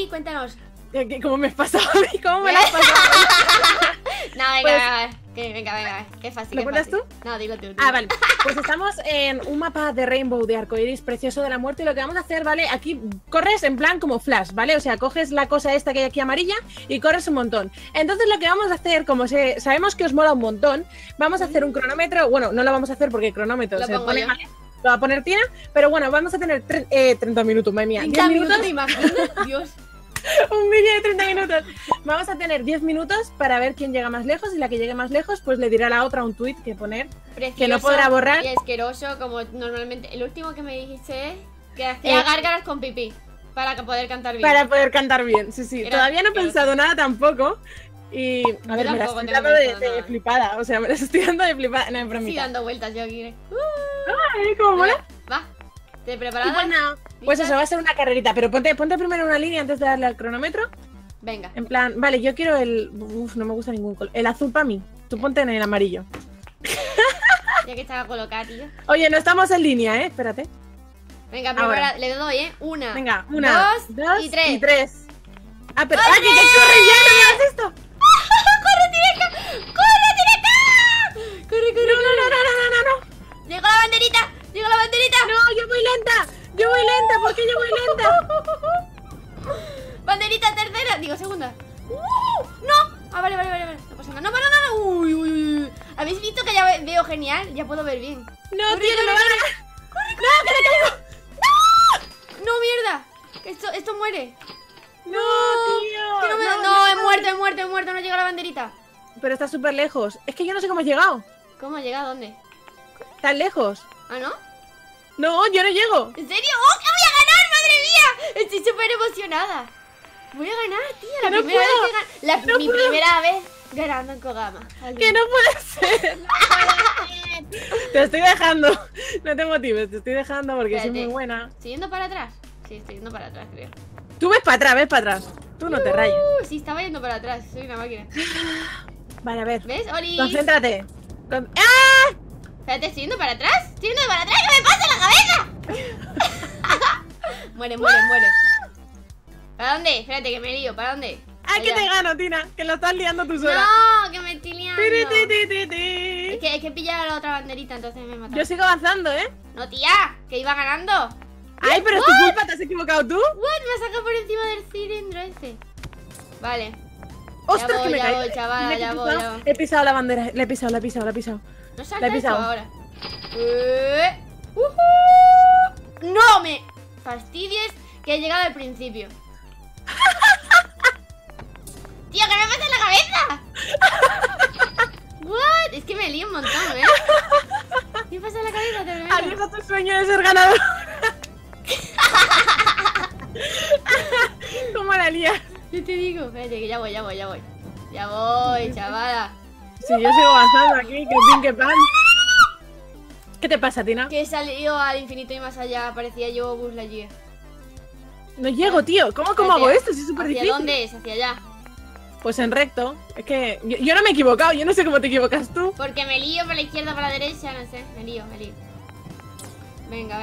Oli, cuéntanos. ¿Cómo me has pasado a mí? ¿Cómo me lo has pasado? No, venga, Pues- venga. Qué fácil. ¿Lo qué cuentas fácil. tú? No, dilo tú. Ah, vale. Pues estamos en un mapa de Rainbow de arcoiris precioso de la muerte. Y lo que vamos a hacer, ¿vale? Aquí corres en plan como Flash, ¿vale? O sea, coges la cosa esta que hay aquí amarilla y corres un montón. Entonces lo que vamos a hacer, como sabemos que os mola un montón, vamos a hacer un cronómetro. Bueno, no lo vamos a hacer porque el cronómetro Lo se pongo pone yo. mal. Lo va a poner Tina, pero bueno, vamos a tener 30 minutos, madre mía. 30 10 minutos. ¿te imaginas? Dios. Un vídeo de 30 minutos. Vamos a tener 10 minutos para ver quién llega más lejos y la que llegue más lejos pues le dirá a la otra un tweet que poner. Precioso Que no podrá borrar. y asqueroso como normalmente. El último que me dijiste es que hacía gárgaras con pipí para poder cantar bien. Para poder cantar bien, sí, sí. Era Todavía no he asqueroso. pensado nada tampoco. Y a ver, me la tampoco estoy tengo dando pensado de nada. flipada. O sea, me la estoy dando de flipada. No, es Sí, bromita. dando vueltas yo aquí. Ay, ¿cómo mola? Va. ¿Te Y preparada? pues nada, pues eso va a ser una carrerita. Pero ponte primero una línea antes de darle al cronómetro. Venga. En plan, vale, yo quiero el. Uf, no me gusta ningún color. El azul para mí. Tú ponte en el amarillo. Ya que estaba colocada, tío. Oye, no estamos en línea, ¿eh? Espérate. Venga, Ahora. prepara. Le doy, ¿eh? Una. Venga, una, dos y tres. y tres. Ah, pero. ¡Ah, que corre ya! ¿No me hagas esto? ¡Corre, Tireca! ¡Corre, Tireca! ¡Corre! No. ¡Llegó la banderita! ¡Llegó la banderita! No, yo voy lenta. Yo voy lenta. ¿Por qué yo voy lenta? ¡Banderita tercera! Digo, segunda. ¡No! Ah, vale. No pasa nada. No. Uy. ¿Habéis visto que ya veo genial? Ya puedo ver bien. No, Corre, tío, que me corre, van a ganar. No, que me caigo. ¡No, mierda! Esto muere. No, tío. Que no me... No, he muerto. No llega la banderita. Pero está súper lejos. Es que yo no sé cómo has llegado. ¿Cómo llega? ¿A dónde? ¿Tan lejos? ¿Ah, no? No, yo no llego. ¿En serio? ¡Oh, que voy a ganar! ¡Madre mía! Estoy súper emocionada. Voy a ganar, tía. La Que no primera puedo. vez que gano. No Mi puedo. primera vez ganando en Kogama. Que no puede ser. Te estoy dejando. No te motives, te estoy dejando porque soy Espérate. muy buena. ¿Estoy yendo para atrás? Sí, estoy yendo para atrás, creo. Tú ves para atrás. Tú no te rayes. Sí, estaba yendo para atrás. Soy una máquina. Vale, a ver. ¿Ves, Oli? Concéntrate. ¡Ah! Espérate, ¿estoy yendo para atrás? ¡Estoy yendo para atrás! ¡Que me pasa en la cabeza! muere. ¿Para dónde? Espérate, que me lío. ¿Para dónde? ¡Ay, que Allá. te gano, Tina! Que lo estás liando tú sola. No, que me estoy liando. Tiri, ti, ti, ti, ti. Es que pillado la otra banderita, entonces me he matado. Yo sigo avanzando, ¿eh? No, tía, que iba ganando. Ay, pero es tu culpa, ¿te has equivocado tú? What? Me ha sacado por encima del cilindro este. Vale. ¡Ostras, voy, que me ya caigo! voy, chavala, Me he ya pisado- voy, ya voy. He pisado la bandera, la he pisado. No La salta he esto pisado. ahora. No me fastidies que he llegado al principio. Tío, ¿qué me pasa en la cabeza? What? Es que me lío un montón, ¿eh? ¿Qué me pasa en la cabeza? Te lo Adiós a tu sueño de ser ganador. ¿Cómo la lías? Yo te digo, espérate, que ya voy. Ya voy, chavala. Si yo sigo avanzando aquí, que pin, que pan. ¿Qué te pasa, Tina? Que he salido al infinito y más allá. Parecía yo Buzz Lightyear. No llego, tío. ¿Cómo hago esto? Si es súper ¿Hacia difícil. dónde es? Hacia allá. Pues en recto. Es que yo no me he equivocado. Yo no sé cómo te equivocas tú. Porque me lío por la izquierda, por la derecha, no sé. Me lío. Venga.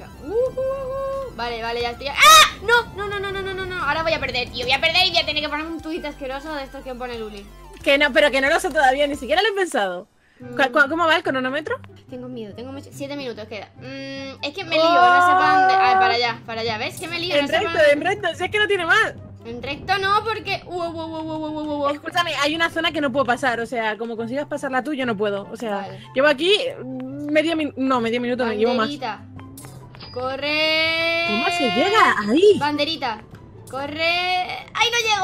Vale, ya estoy. ¡Ah! No. Ahora voy a perder, tío. Voy a perder y voy a tener que poner un tuit asqueroso de estos que pone Luli. Que no, pero que no lo sé todavía. Ni siquiera lo he pensado. ¿Cómo va el cronómetro? Tengo miedo, tengo mucho. 7 minutos queda. Es que me lío, no sé para dónde. A ver, para allá. ¿Ves? Que me lío, no sé para dónde. En recto. Si es que no tiene más. En recto no, porque. Escúchame, hay una zona que no puedo pasar. O sea, como consigas pasarla tú, yo no puedo. O sea, Vale. llevo aquí medio minuto. No, medio minuto, no llevo más. Banderita. Corre. ¿Cómo se llega ahí? Banderita. Corre. ¡Ay, no llego!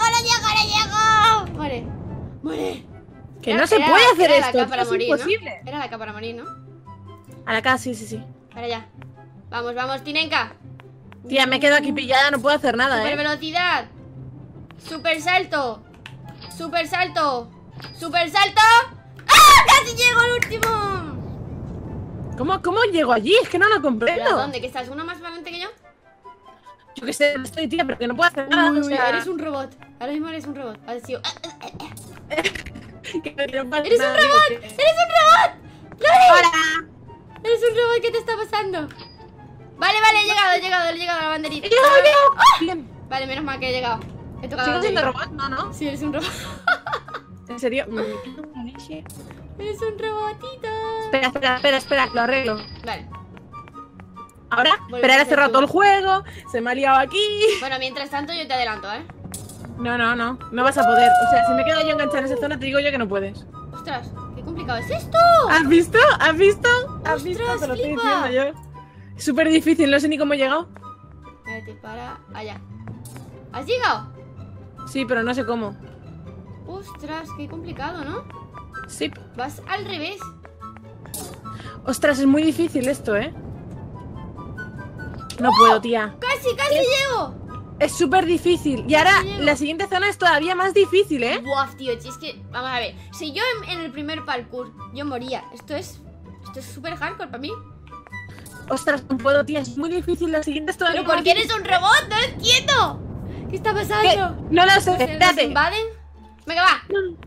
Muere. Que no se puede hacer era la esto. K para Es morir, imposible. ¿no? Era la K para morir, ¿no? A la casa, sí. Para allá. Vamos, Tinenka. Tía, me quedo aquí pillada, no puedo hacer nada, Super velocidad. Super salto. ¡Ah! ¡Casi llego al último! ¿Cómo llego allí? Es que no lo ¿Pero comprendo. a dónde? ¿Que estás uno más valiente que yo? Yo que sé, no estoy, tía, pero que no puedo hacer nada. Uy, o sea, eres un robot. Ahora mismo eres un robot. Has sido... que no pasa ¡Eres un nada, robot! digo que- ¡Eres un robot! ¡Lori! ¡Hola! ¡Eres un robot! ¿Qué te está pasando? Vale, he llegado a la banderita. ¡Llego! ¡Ah! Bien. Vale, menos mal que he llegado. He tocado ¿Sigo la siendo batería. robot? No, no. Sí, eres un robot. ¿En serio? Eres un robotito. Espera, lo arreglo. Vale. Ahora, Volvemos espera, a he ser cerrado tú. todo el juego. Se me ha liado aquí. Bueno, mientras tanto yo te adelanto, ¿eh? No vas a poder. O sea, si me quedo yo enganchada en esa zona, te digo yo que no puedes. Ostras, qué complicado es esto. ¿Has visto? ¿Has visto? ¿Has ¡Ostras, visto? Te lo estoy flipa! diciendo yo. Es súper difícil, no sé ni cómo he llegado. Espérate, para allá. ¿Has llegado? Sí, pero no sé cómo. Ostras, qué complicado, ¿no? Sí. Vas al revés. Ostras, es muy difícil esto, ¿eh? No puedo, tía. Casi llego. Es súper difícil. Y ahora llego. la siguiente zona es todavía más difícil, ¿eh? Buah, tío, si es que, vamos a ver. Si yo en el primer parkour yo moría, esto es súper hardcore para mí. Ostras, no puedo, tía. Es muy difícil. La siguiente es todavía Pero más ¿por qué difícil. eres un robot? No lo entiendo. ¿Qué está ¿Qué? pasando? No lo sé, ¿Nos espérate. invaden? Venga, va.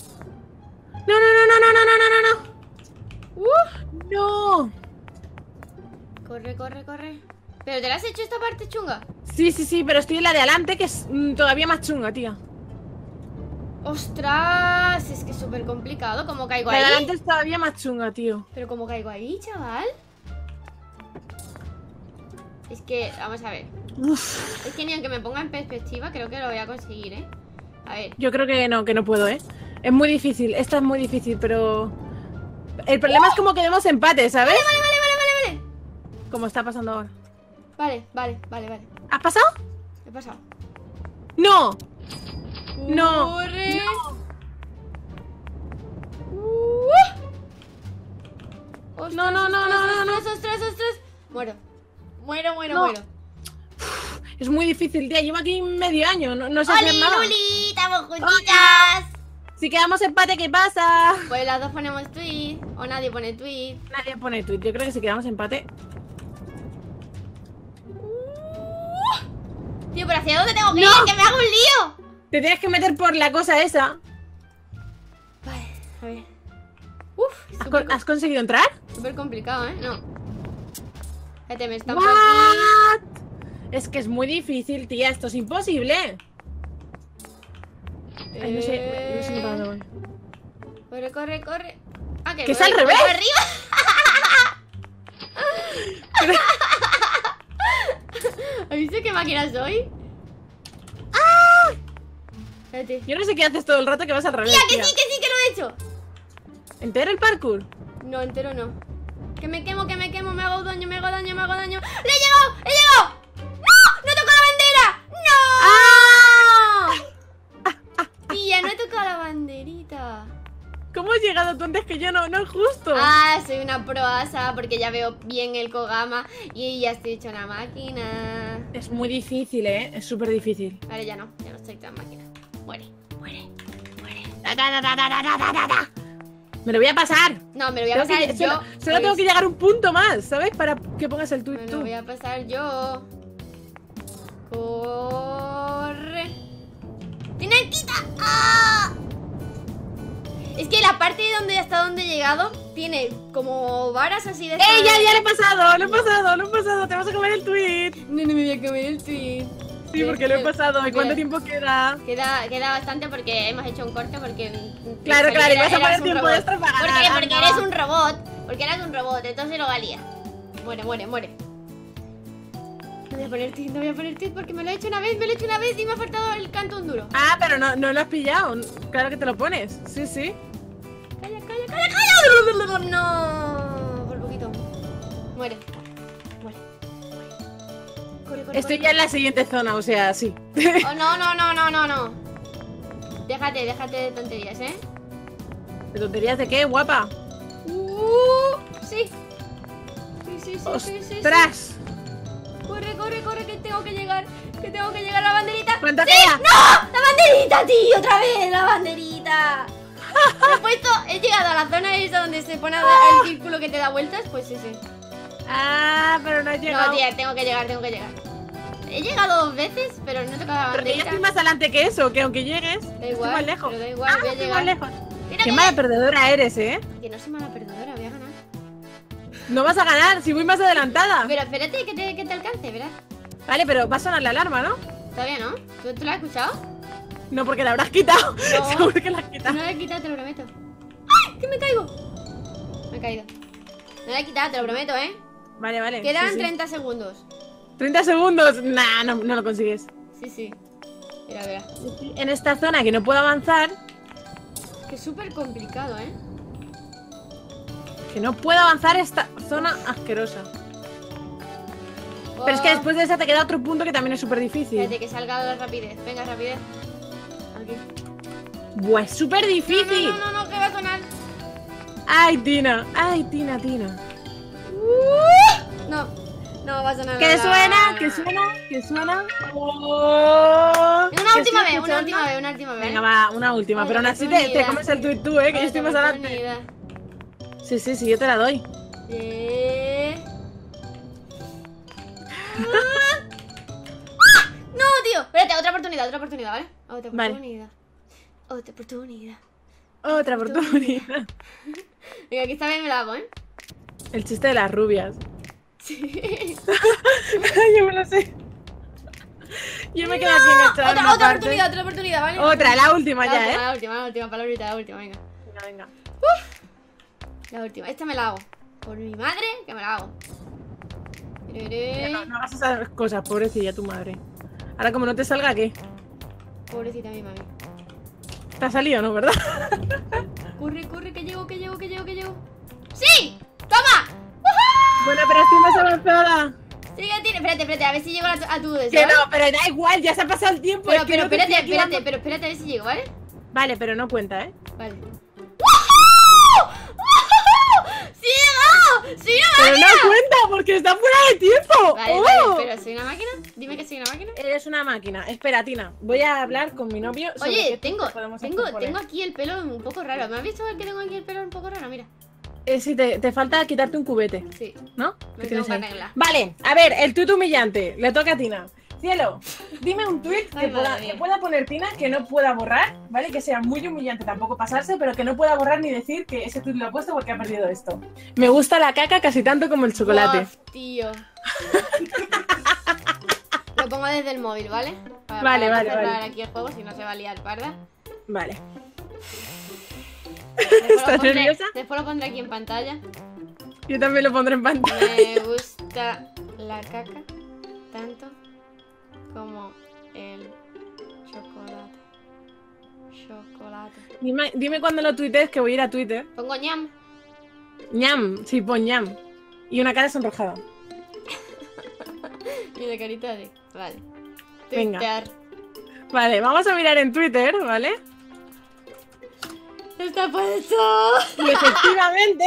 No. No. Corre. ¿Pero te la has hecho esta parte chunga? Sí, pero estoy en la de adelante, que es todavía más chunga, tía. Ostras, es que es súper complicado. ¿Cómo caigo La de ahí? adelante es todavía más chunga, tío. ¿Pero cómo caigo ahí, chaval? Es que, vamos a ver. Uf, Es que ni aunque me ponga en perspectiva, creo que lo voy a conseguir, ¿eh? A ver. yo creo que no puedo, ¿eh? Es muy difícil, esta es muy difícil, pero... El problema es como que demos empate, ¿sabes? Vale. Como está pasando ahora. Vale. ¿Has pasado? ¿Qué ha pasado? ¡No! No. Corre. Ostras, No. Ostras. Muero. No. Es muy difícil, tía. Llevo aquí medio año, no sé hacer ¡Oli, nada. Luli! ¡Estamos juntitas! Si quedamos empate, ¿qué pasa? Pues las dos ponemos tweet. O nadie pone tweet. Nadie pone tweet. Yo creo que si quedamos empate... Tío, ¿pero hacia dónde tengo que No. ir? ¡Que me hago un lío! Te tienes que meter por la cosa esa. Vale, a ver. Uf, ¿Has conseguido entrar? súper complicado, ¿eh? No. Espérate, me están por ¿What? Es que es muy difícil, tía. Esto es imposible. aquí. Ay, no sé ni para dónde voy. Corre. Ah, ¿Que voy- es al voy revés? para arriba. ¿Has visto qué máquina soy? ¡Ah! Espérate. Yo no sé qué haces todo el rato que vas al revés. Tía, que tía. sí, que lo he hecho. ¿Entero el parkour? No, entero no. Que me quemo, me hago daño. ¡Le he llegado! ¡No! ¡No toco la bandera! ¡No! Tía, no he tocado la banderita. ¿Cómo has llegado tú antes que yo? No es justo. Ah, soy una proasa porque ya veo bien el Kogama y ya estoy hecha una máquina. Es muy difícil, ¿eh? Es súper difícil. Vale, ya no estoy tan máquina. Muere. Me lo voy a pasar. No, me lo voy a Tengo que- pasar yo. solo tengo que llegar un punto más, ¿sabes? Para que pongas el tweet Me tú. lo voy a pasar yo. Corre. ¡Tiene quita! ¡Ah! Es que la parte de donde hasta donde he llegado tiene como varas así de... ¡Eh! Ya lo he pasado. Te vas a comer el tweet. No me voy a comer el tweet. Sí, porque lo he pasado. ¿Y cuánto Mira. tiempo queda? Queda bastante porque hemos hecho un corte porque... Claro, y vas a eras poner un tiempo robot. extra para Porque ganar. eres un robot. Porque eras un robot, entonces lo valía. Muere. No voy a poner tweet porque me lo he hecho una vez y me ha faltado el canto duro. Ah, pero no lo has pillado. Claro que te lo pones. Sí. Calla. No, por poquito. Muere. Corre. Estoy ya en la siguiente zona, o sea, sí. Oh, no. Déjate de tonterías, ¿eh? ¿De tonterías de qué, guapa? Sí. Sí. ¡Ostras! Corre, que tengo que llegar. A la banderita. ¿Cuánto ¡Sí! queda? ¡No! ¡La banderita, tío! ¡Otra vez! ¡La banderita! He llegado a la zona esa donde se pone el círculo que te da vueltas. Pues sí. Ah, pero no has llegado. No, tía, tengo que llegar. He llegado 2 veces, pero no he tocado la Pero que yo banderita. estoy más adelante que eso, que aunque llegues, Da estoy igual, más lejos. pero da igual, voy a estoy llegar. más lejos. Mira Qué que- mala perdedora eres, ¿eh? Que no soy mala perdedora, voy a ganar. No vas a ganar si voy más adelantada. Pero espérate que te alcance, verás. Vale, pero va a sonar la alarma, ¿no? Está bien, ¿no? ¿Tú la has escuchado? No, porque la habrás quitado. No. Seguro que la has quitado. No la he quitado, te lo prometo. ¡Ay! ¡Que me caigo! Me he caído. No la he quitado, te lo prometo, ¿eh? Vale, vale. Quedan sí, sí. 30 segundos. 30 segundos. Nah, no lo consigues. Sí, sí. Mira, verá. En esta zona que no puedo avanzar. Que es súper complicado, ¿eh? Que no puedo avanzar esta zona asquerosa. Pero es que después de esa te queda otro punto que también es súper difícil. Espérate, que salga la rapidez. Venga, rapidez. Aquí. Buah, es súper difícil. No, que va a sonar. Ay, Tina. Ay, Tina. No va a sonar. ¿Qué nada. suena? ¿Qué suena? ¿Qué suena? Oh, Una ¿qué última estoy vez, una escuchando? última vez, una última vez. Venga, va, una última. Pero aún así te comes el tuit tú, que yo estoy más adelante. Sí, yo te la doy. No, tío. Espérate, otra oportunidad, ¿vale? Otra Vale. oportunidad. Otra oportunidad. Otra oportunidad. Venga, que esta vez me la hago, ¿eh? El chiste de las rubias. Sí. Yo me lo sé. Yo me quedo aquí enganchada en una Otra parte. oportunidad, ¿vale? Otra, la última ya, ¿eh? La última, palabrita, la última, venga. Venga. La última, esta me la hago. Por mi madre, que me la hago. No hagas esas cosas, pobrecilla tu madre. Ahora como no te salga, ¿qué? Pobrecita mi mami. ¿Te ha salido, no, verdad? Corre, que llego. ¡Sí! ¡Toma! ¡Woohoo! Bueno, pero estoy más avanzada. Sí, que tiene. Espérate, a ver si llego a tu deseo. Que no, pero da igual, ya se ha pasado el tiempo. Pero, es que no te espérate, estoy activando. pero espérate a ver si llego, ¿vale? Vale, pero no cuenta, ¿eh? Vale. ¡Woohoo! ¡Sí llegó! ¡Soy una Pero máquina! no cuenta porque está fuera de tiempo. Vale, ¡Oh! pero ¿soy una máquina? Dime que soy una máquina. Eres una máquina. Espera, Tina, voy a hablar con mi novio sobre Oye, qué tengo podemos hacer por él. aquí el pelo un poco raro. ¿Me has visto que tengo aquí el pelo un poco raro? Mira. Sí, te falta quitarte un cubete, Sí. ¿no? Me ¿Qué tengo tienes que ahí? arreglar. Vale, a ver, el tuit humillante. Le toca a Tina. Cielo, dime un tuit Ay, madre que mía. pueda poner Tina, que no pueda borrar, ¿vale? Que sea muy humillante, tampoco pasarse, pero que no pueda borrar ni decir que ese tuit lo ha puesto porque ha perdido esto. Me gusta la caca casi tanto como el chocolate. Uf, tío. Lo pongo desde el móvil, ¿vale? Vale, para vale, cerrar vale. aquí el juego, si no se va a liar parda. Vale. Después ¿Estás lo pondré- nerviosa? Después lo pondré aquí en pantalla. Yo también lo pondré en pantalla. Me gusta la caca tanto como el chocolate. Dime cuando lo tuitees que voy a ir a Twitter. Pongo ñam. Ñam, sí, pon ñam. Y una cara sonrojada. Y de carita de. Vale. Venga. Tuitear. Vale, vamos a mirar en Twitter, ¿vale? Está puesto. Y efectivamente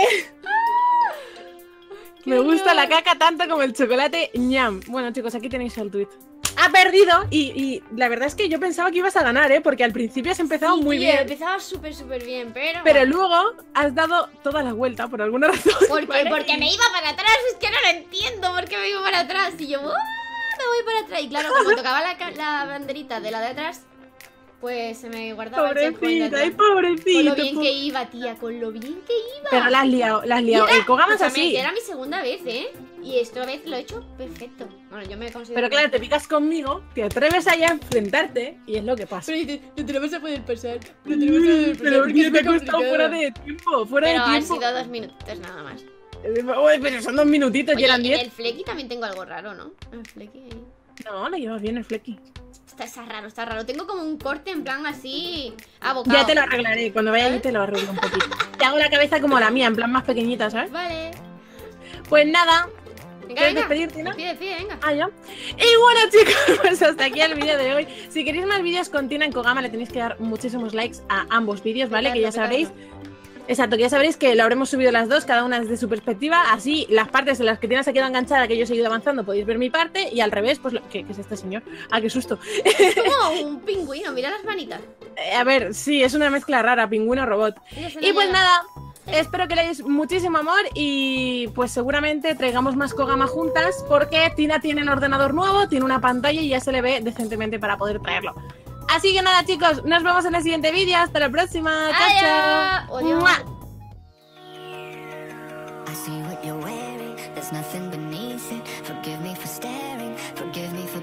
me gusta la horror. caca tanto como el chocolate ñam. Bueno, chicos, aquí tenéis el tweet. Ha perdido y la verdad es que yo pensaba que ibas a ganar, ¿eh? Porque al principio has empezado Sí, muy tío, bien. Empezaba súper bien, pero. Pero luego has dado toda la vuelta por alguna razón. ¿Por qué? ¿vale? Porque me iba para atrás. Es que no lo entiendo. ¿Por qué me iba para atrás? Y yo, me voy para atrás. Y claro, como tocaba la banderita de la de atrás, pues se me guardaba el checkpoint de Pobrecita, ay, atrás. Con pobrecita. lo bien que iba, tía. Con lo bien que iba. Pero la has liado, la has liado. Mira, El Kogama es escúchame, así. que era mi segunda vez, ¿eh? Y esta vez lo he hecho perfecto. Bueno, yo me considero. Pero claro, te picas conmigo, te atreves allá a enfrentarte y es lo que pasa. Pero dices, no te lo vas a poder pasar. No te lo vas a poder pasar. Pero porque porque es te ha muy costado complicado. fuera de tiempo, fuera Pero de han tiempo. sido 2 minutitos nada más. Uy, pero son 2 minutitos y Oye, eran en 10. el flequi también tengo algo raro, ¿no? El flequi ahí. No, lo llevas bien el flequi. Está raro. Tengo como un corte en plan así abocado. Ya te lo arreglaré, cuando vaya allí te lo arreglo un poquito. Te hago la cabeza como la mía, en plan más pequeñita, ¿sabes? Vale. Pues nada, Venga, ¿quieres venga. despedirte, no? Despide, venga. Ah, ya. Y bueno, chicos, pues hasta aquí el vídeo de hoy. Si queréis más vídeos con Tina en Kogama, le tenéis que dar muchísimos likes a ambos vídeos, ¿vale? Que ya sabréis. Exacto, que ya sabréis que lo habremos subido las dos, cada una desde su perspectiva. Así, las partes en las que Tina se queda enganchada, que yo he seguido avanzando, podéis ver mi parte. Y al revés, pues, ¿qué es este señor? Ah, qué susto. Es como un pingüino, mira las manitas. A ver, sí, es una mezcla rara, pingüino-robot. Y pues nada, espero que le deis muchísimo amor y pues seguramente traigamos más Kogama juntas porque Tina tiene el ordenador nuevo, tiene una pantalla y ya se le ve decentemente para poder traerlo. Así que nada, chicos, nos vemos en el siguiente vídeo. Hasta la próxima. Chao, chao. Adiós. ¡Mua! I see what you're wearing, there's nothing beneath it. Forgive me for staring, forgive me for